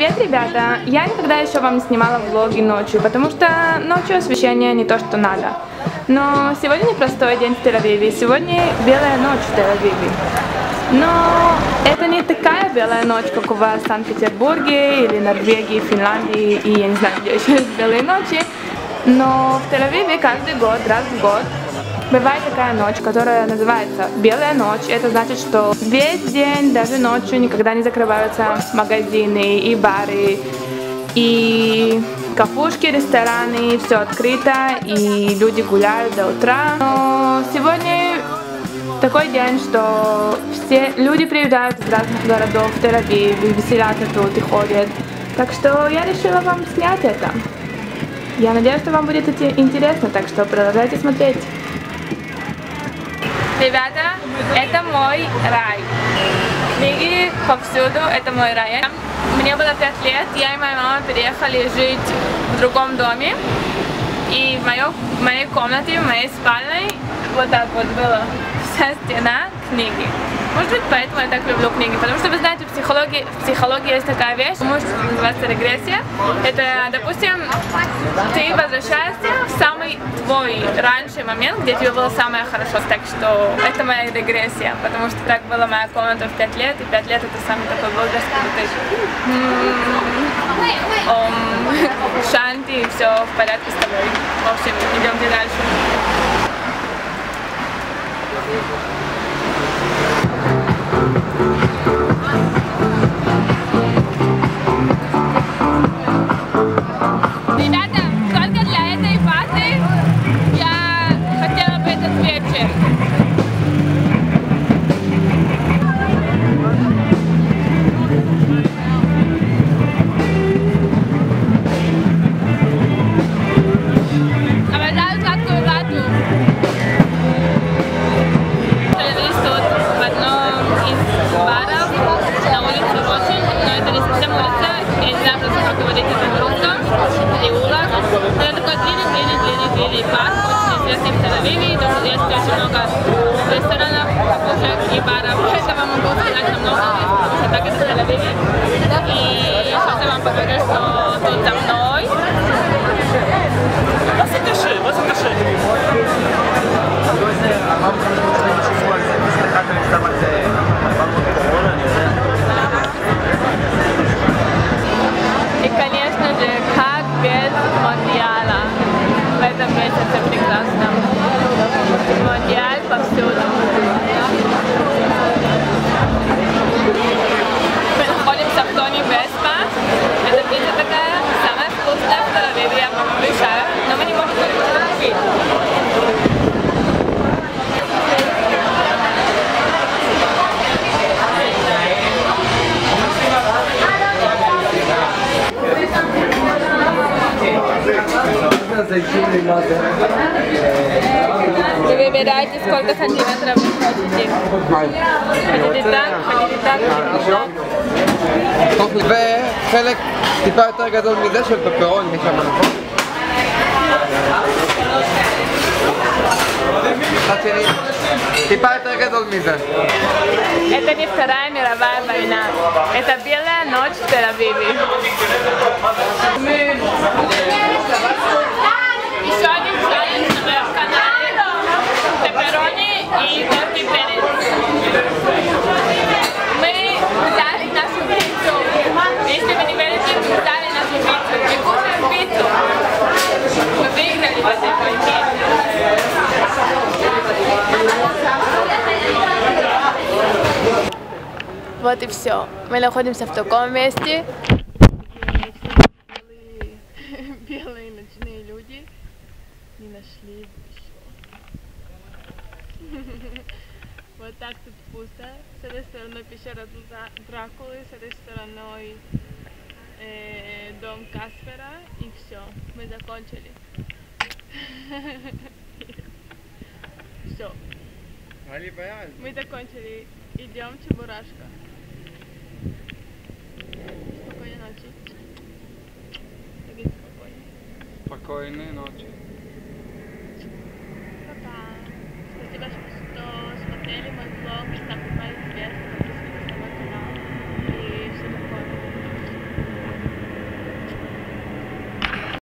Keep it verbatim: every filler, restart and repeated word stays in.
Привет, ребята! Я никогда еще вам не снимала влоги ночью, потому что ночью освещение не то, что надо. Но сегодня непростой день в Тель-Авиве, сегодня белая ночь в Тель-Авиве. Но это не такая белая ночь, как у вас в Санкт-Петербурге, или Норвегии, Финляндии, и я не знаю, где еще есть белые ночи. Но в Тель-Авиве каждый год, раз в год, бывает такая ночь, которая называется «Белая ночь». Это значит, что весь день, даже ночью, никогда не закрываются магазины и бары, и кафушки, рестораны, все открыто, и люди гуляют до утра. Но сегодня такой день, что все люди приезжают из разных городов в Тель-Авив, веселятся тут и ходят. Так что я решила вам снять это. Я надеюсь, что вам будет интересно, так что продолжайте смотреть. Ребята, это мой рай. Книги повсюду, это мой рай. Мне было пять лет, я и моя мама переехали жить в другом доме. И в, моё, в моей комнате, в моей спальне, вот так вот была вся стена книги. Может быть, поэтому я так люблю книги, потому что, вы знаете, в психологии, в психологии есть такая вещь, может называться регрессия. Это, допустим, ты возвращаешься в самый твой раньше момент, где тебе было самое хорошо. Так что это моя регрессия, потому что так была моя комната в пять лет, и пять лет это самый такой возраст, когда ты ом, шанти, и все в порядке с тобой. В общем, идемте дальше. Ребята, только для этой фазы я хотела бы этот вечер. Обожаю сладкую вату. Остановились тут в одном из баров на улице Ротшильд, но это не совсем улица, я не знаю просто, как говорить это на русском, переулок. Но это такой длинный-длинный-длинный-длинный парк, очень известный в Тель-Авиве, тут есть очень много ресторанов, кафешек и баров. Это вам могу сказать намного, потому что так это в Тель-Авиве. И сейчас я вам покажу, что тут за мной. מה זה קשה? מה זה קשה? И, конечно же, как без Мондиаля. В этом месяце прекрасно. Мондиаль повсюду. Мы находимся в доме Веспа. Это пицца такая, самая вкусная в Тель-Авиве, я вам обещаю. Но мы не можем купить. Вы выбираете, сколько сантиметров вы хотите. Хотите так, хотите так, хотите так. וחלק טיפה יותר גדול מזה של פפרון משם, נכון? אחד שני, טיפה יותר גדול מזה. Это не Вторая мировая война. Это белая ночь в Тель-Авиве. Еще один челлендж на моем канале. Пепперони и горький перец. Мы взяли нашу пиццу. Если вы не верите, мы взяли нашу пиццу. Мы кушаем пиццу. Мы выиграли в этой войне. Вот и все. Мы находимся в таком месте. Белые ночные люди не нашли еще. Вот так тут пусто. С этой стороны пещера Дракулы, с этой стороной э, дом Каспера. И все. Мы закончили. Все. Мы закончили. Идем, Чебурашка. Спокойной ночи. Спокойной ночи.